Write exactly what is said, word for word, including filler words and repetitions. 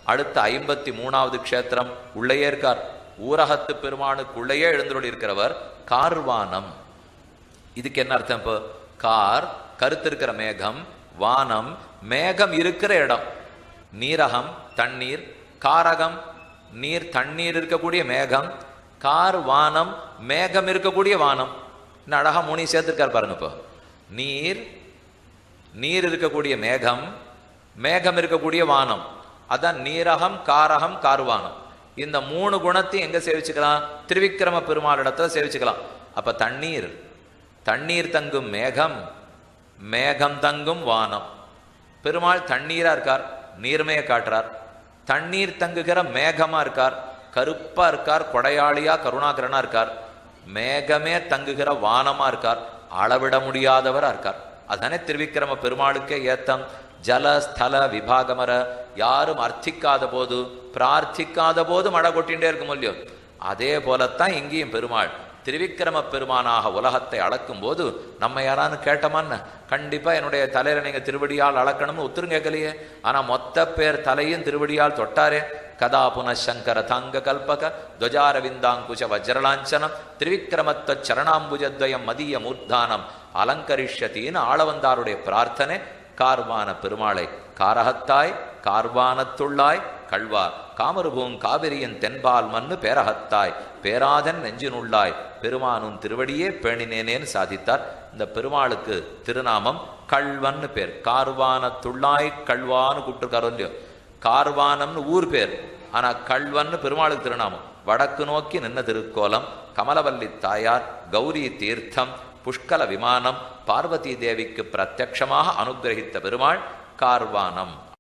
அடுத்த ஐம்பத்தி மூணாவது க்ஷேத்திரம் உள்ளேயே இருக்கார். ஊரகத்து பெருமானுக்குள்ளேயே எழுந்துள்ள இருக்கிறவர் கார்வானம். இதுக்கு என்ன அர்த்தம்? இப்போ கார் கருத்து இருக்கிற மேகம், வானம் மேகம் இருக்கிற இடம். நீரகம் தண்ணீர், காரகம் நீர் தண்ணீர் இருக்கக்கூடிய மேகம், கார் வானம் மேகம் இருக்கக்கூடிய வானம். இன்னும் அழகா மூணு சேர்த்துருக்கார் பாருங்க. இப்போ நீர் நீர் இருக்கக்கூடிய மேகம், மேகம் இருக்கக்கூடிய வானம், அதான் நீரகம் காரகம் கார்வானம். இந்த மூணு குணத்தையும் எங்க சேவிச்சுக்கலாம்? திருவிக்கிரம பெருமாள் இடத்துல சேவிச்சுக்கலாம். அப்ப தண்ணீர் தண்ணீர் தங்கும் மேகம், மேகம் தங்கும் வானம். பெருமாள் தண்ணீரா இருக்கார், நீர்மையை காட்டுறார். தண்ணீர் தங்குகிற மேகமா இருக்கார், கருப்பா இருக்கார், கொடையாளியா கருணாகரனா இருக்கார். மேகமே தங்குகிற வானமா இருக்கார், அளவிட முடியாதவரா இருக்கார். அதானே திருவிக்கிரம பெருமாளுக்கே ஏத்தம். ஜல ஸ்தல விபாகமர, யாரும் அர்த்திக்காத போது பிரார்த்திக்காத போது மழை கொட்டின்றே இருக்கும் இல்லையோ, அதே போலத்தான் இங்கேயும் பெருமாள் திருவிக்கிரம பெருமானாக உலகத்தை அளக்கும் போது நம்ம யாரான்னு கேட்டோமான்னு, கண்டிப்பா என்னுடைய தலையில நீங்க திருவடியால் அளக்கணும்னு உத்தரும் கேட்கலையே. ஆனா மொத்த பேர் தலையும் திருவடியால் தொட்டாரே. கதா புனசங்கர தாங்க கல்பக துவஜாரவிந்தாங்குஷ வஜ்ரலாஞ்சனம் திருவிக்கிரமத்த சரணாம்புஜத்வயம் மதிய மூர்த்தானம் அலங்கரிஷத்தின்னு ஆளவந்தாருடைய பிரார்த்தனை. கார்வான பெருமாளை காரகத்தாய் கார்வானத்துள்ளாய் கல்வா காமருபூங் காவிரியின் தென்பால் மண்ணு பேரகத்தாய் பேராதன் நெஞ்சினுள்ளாய் பெருமானும் திருவடியே பேணினேனேன்னு சாதித்தார். இந்த பெருமாளுக்கு திருநாமம் கல்வன்னு பேர். கார்வானத்துள்ளாய் கல்வான்னு கூப்பிட்டுருக்காரோ இல்லையோ. கார்வானம்னு ஊர் பேர், ஆனா கல்வன்னு பெருமாளுக்கு திருநாமம். வடக்கு நோக்கி நின்ன திருக்கோலம், கமலவல்லி தாயார், கௌரி தீர்த்தம், புஷ்கல விமானம், பார்வதி தேவிக்கு பிரத்யக்ஷமாக அனுகிரகித்த பெருமாள் கார்வானம்.